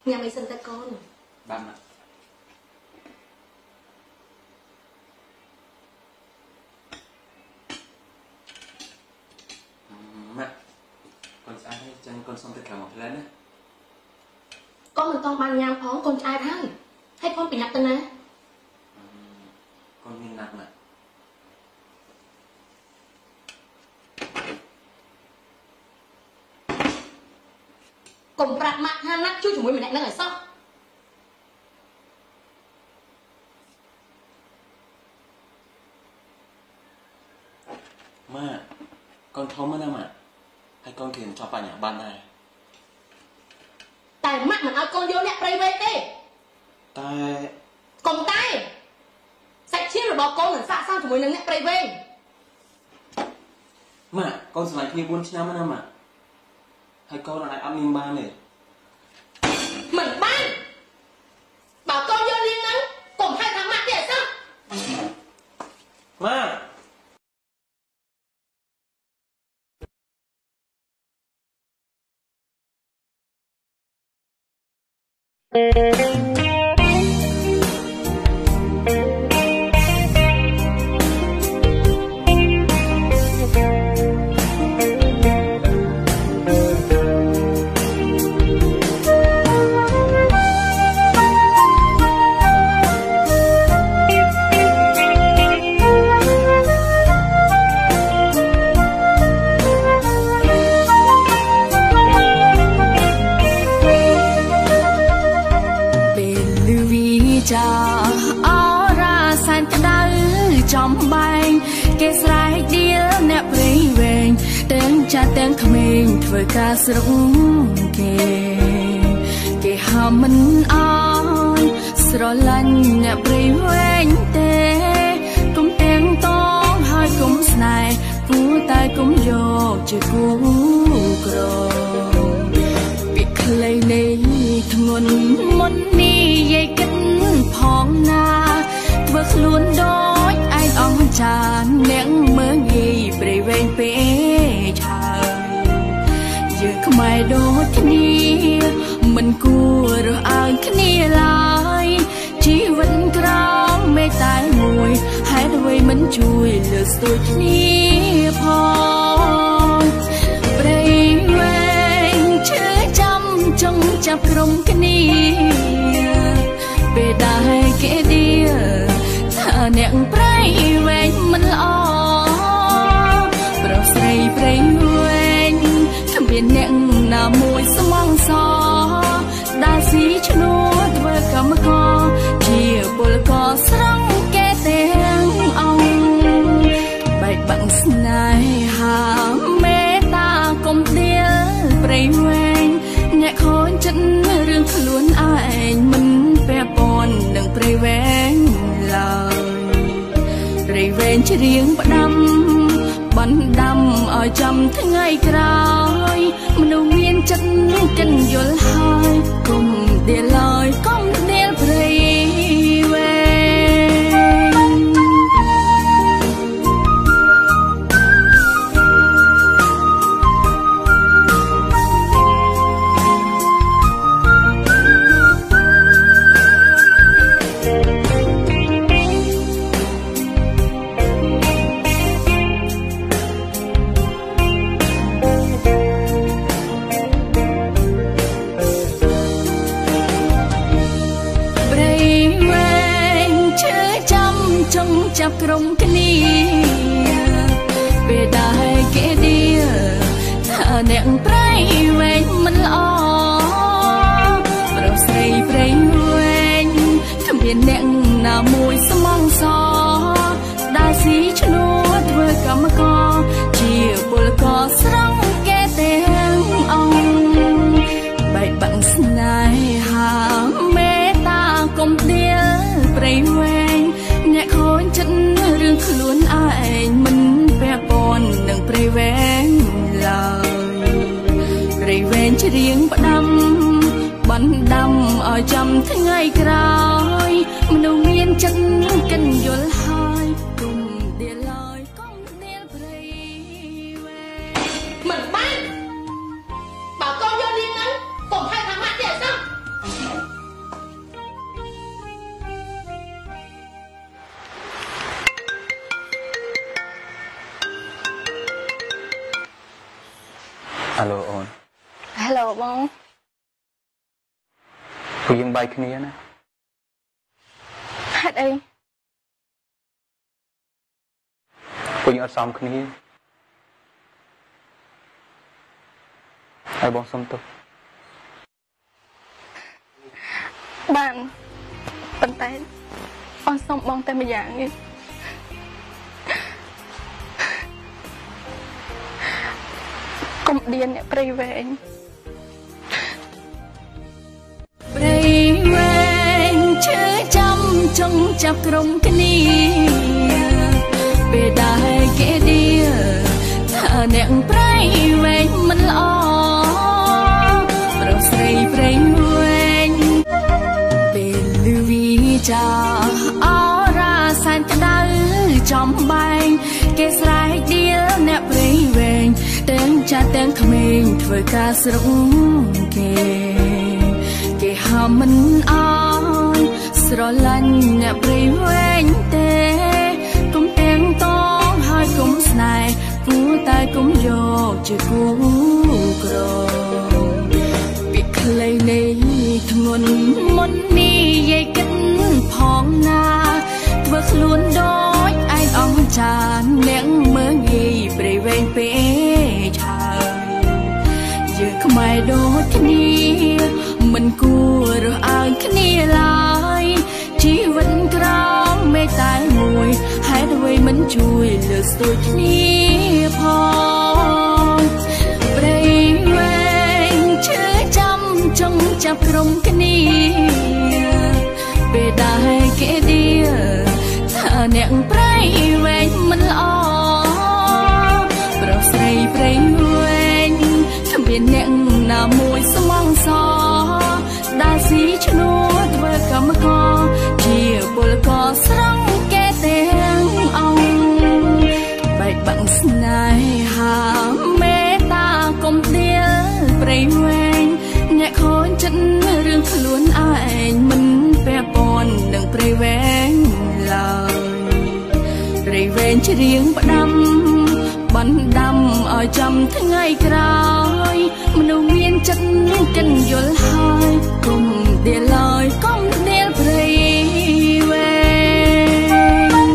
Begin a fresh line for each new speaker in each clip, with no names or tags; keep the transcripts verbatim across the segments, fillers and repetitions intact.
nhà mày sinh ra con
ba mặt mẹ con ai thấy chân con xong tất cả một lần á
con mình con ban nhang phóng con ai thay hay con bị nặng tên nè
con nhìn nặng mà
cùng bạc mặt ha nát chui chúng mình lại đang ở sau
mà con thông mất mà hay con tiền cho bà nhà ban này
tại mắt mà nói con vô nè private đi
tai
cùng tay sạch chiếc rồi bỏ con ở xa sao chúng mình nè private
mà con sẽ lại như buôn năm nữa mà hay con là lại ăn im ba này
mình ban bảo con vô liên nắng cùng hai thằng mặt để sao
mà
tiếng mình với ca súng kề kề hà mình ai sờ lăn nhẹ bơi quên tê cũng tiếng to hai cũng này phú tay cũng vô chỉ cú cờ bị lấy này thằng muốn đi dây kinh phong na bước luôn đôi ai ông tràn nén mơ nghi bơi quên bể mày đôi kia mình cua rồi ai kia lại chỉ vẫn trong mê tai mùi hai đôi mình chui lừa tôi kia phong bơi quên chứa trăm trong chập rong kia về đại kia đi thà nẹn bơi quên mình lo bờ say bơi biển nẹn là môi sông mong gió đa sĩ cho nó vừa cầm co chiều bờ cỏ sáng kẻ tiếng ông bài bằng này hà mê ta cùng tiếng bầy quen nhẹ khói chân riêng luôn ai mình bé bòn đừng bầy quen lời bầy quen chỉ riêng bận đâm bắn đâm ở trong tháng ngày cày mình đâu miên chân cần vô hai cùng để lời con để bơi về chắp rong kia về đại kia đi thà nẹn bơi quên mình lo bờ say bơi quên thầm biển nẹn là môi sông mong gió đa sĩ cho nó vừa cầm co chiều bờ cỏ sáng kẻ tiếng ông bài bằng này hà mê ta cùng tiếng bơi quên nhẹ khói chân riêng luôn ai mình bé bòn đừng bơi ven lời bơi ven chỉ riêng bận đâm bắn đâm ở trong tháng ngày cày mình đâu miên chân cần vô hai cùng để lời con để bơi ven
mình ban bảo con vô liên ngắn cùng hai thằng mặt để sao
Hello អូន
Hello បង
ពួកយើងបាយគ្នាណា
ហេតុអី
ពួកយើងអត់សមគ្នាហើយបងសុំទោស
បានប៉ុន្តែអត់សុំបងតែម្យ៉ាងទេកុំឌៀនអ្នកព្រៃវែងព្រៃវែងឈើចាំចង់ចាប់ក្រុមគ្នាពេលដែលគេឌីថាអ្នកព្រៃវែងមិនល្អប្រស្រីព្រៃវែងពេលលឺវីចាអរ៉ាសានក្តៅចំបែងគេស្រែកឌៀលអ្នកព្រៃវែងទាំងចាស់ទាំងក្មេងធ្វើការស្រុកគេគេហាមមិនអោយស្រឡាញ់អ្នកព្រៃវែងទេគុំទាំងតងហើយគុំស្នេហ៍គួរតែគុំយកជាគូក្រពីក្លែងនេះធ្ងន់មុននេះយាយគិតផងណាធ្វើខ្លួនដូចឯងអង្ចានអ្នកមើងងាយព្រៃវែងពេកហើយយើងខ្មែរដូចគ្នាមិនគួររើសអើងគ្នាឡើយជីវិតក្រំមេតែមួយហេតុអ្វីមិនជួយលើកស្ទួយគ្នាផងព្រៃវែងឈើចាំចង់ចាប់ក្រុមគ្នាពេលដែលគេឌីថាអ្នកព្រៃវែងមិនល្អប្រស្រីព្រៃវែងគ្មានអ្នកណាមួយស្មងសដាស៊ីឈ្នួលធ្វើកម្មករជាពលករស្រង់គេទាំងអង្គបែកបាក់ស្នេហាមេតាកុំដៀលព្រៃវែងអ្នកខូចចិត្តរឿងខ្លួនឯងមិនពាក់ព័ន្ធនឹងព្រៃវែងឡើយព្រៃវែងច្រៀងផ្ដាំបណ្ដាំឲ្យចាំថ្ងៃក្រោយមនុស្សមានចិត្តកិនយល់ហើយគុំដៀលឡើយគុំដៀលព្រៃវែង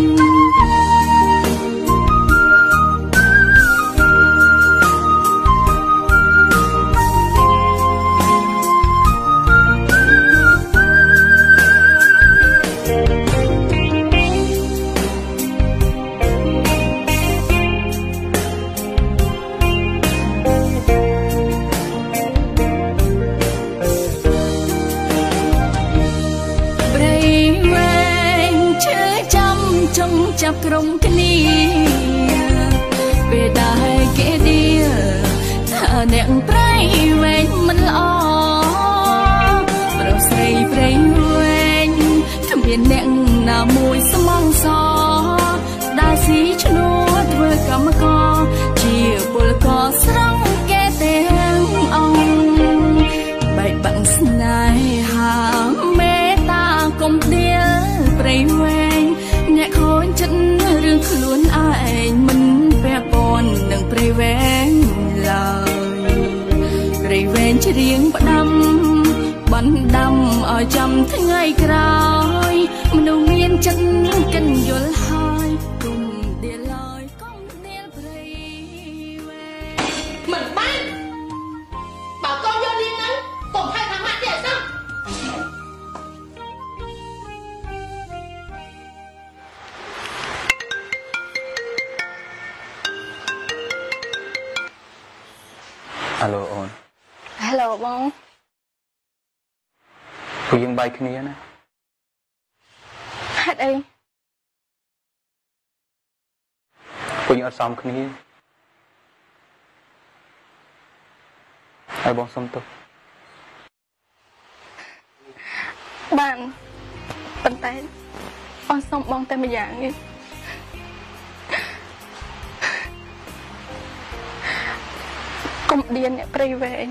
ចាប់ក្រុមគ្នាពេលដែលគេឌីថាអ្នកព្រៃវែងមិនល្អប្រស្រីព្រៃវែងគ្មានអ្នកណាមួយស្មងសដាស៊ីឈ្នួលធ្វើកម្មករជាពលករស្រង់គេទាំងអង្គបែកបាក់ស្នេហាមេតាកុំដៀលព្រៃវែងអ្នកខូចចិត្តរឿងខ្លួនឯងមិនពាក់ព័ន្ធនឹងព្រៃវែងឡើយព្រៃវែងច្រៀងផ្ដាំបណ្ដាំឲ្យចាំថ្ងៃក្រោយមនុស្សមានចិត្តកិនយល់ហើយគុំដៀលឡើយគុំដៀលព្រៃវែង
មិនបានបើកូនយកលៀងហ្នឹងកុំឲ្យធម្មតាទៀតសោះ
Hello អូន
Hello បង
ពួកយើងបាយគ្នាណា
ហេតុអី
ពួកយើងអត់សមគ្នាហើយបងសុំទោស
បានប៉ុន្តែអត់សុំបងតែម្យ៉ាងទេកុំឌៀនអ្នកព្រៃវែង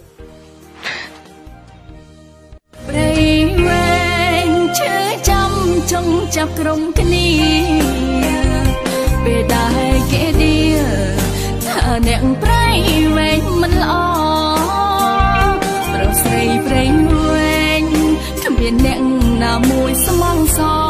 ព្រៃវែងឈើចាំចង់ចាប់ក្រុមគ្នាពេលដែលគេឌីថាអ្នកប្រៃវែងមិនល្អប្រុសស្រីប្រៃវែងគ្មានអ្នកណាមួយស្មងសរ